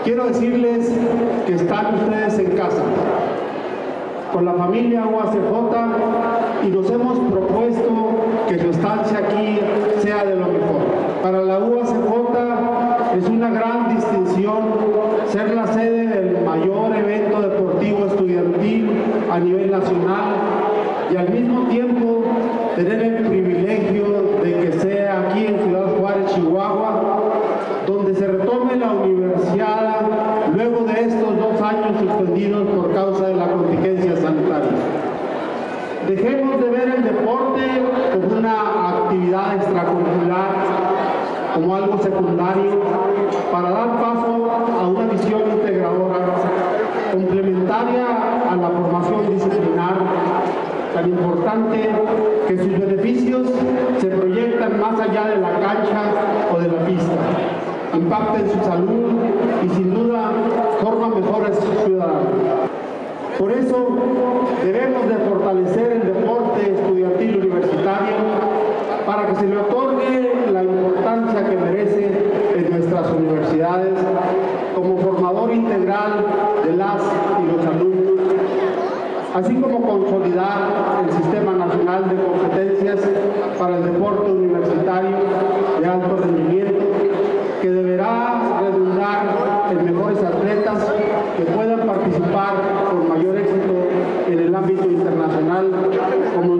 Quiero decirles que están ustedes en casa, con la familia UACJ, y nos hemos propuesto que su estancia aquí sea de lo mejor. Para la UACJ es una gran distinción ser la sede del mayor evento deportivo estudiantil a nivel nacional y al mismo tiempo tener el privilegio de que sea aquí en Ciudad Juárez, Chihuahua, donde se retome la universidad luego de estos 2 años suspendidos por causa de la contingencia sanitaria. Dejemos de ver el deporte como una actividad extracurricular, como algo secundario, para dar paso a una visión integradora, complementaria a la formación disciplinar, tan importante que sus beneficios se proyectan más allá de la cancha o de la pista, impacten su salud y sin duda forman mejores ciudadanos. Por eso debemos de fortalecer el deporte estudiantil universitario para que se le otorgue la importancia que merece en nuestras universidades como formador integral de las y los alumnos, así como consolidar el Sistema Nacional de Competencias para el Deporte Universitario de alto rendimiento, que deberá redundar en mejores atletas que puedan participar con mayor éxito en el ámbito internacional, como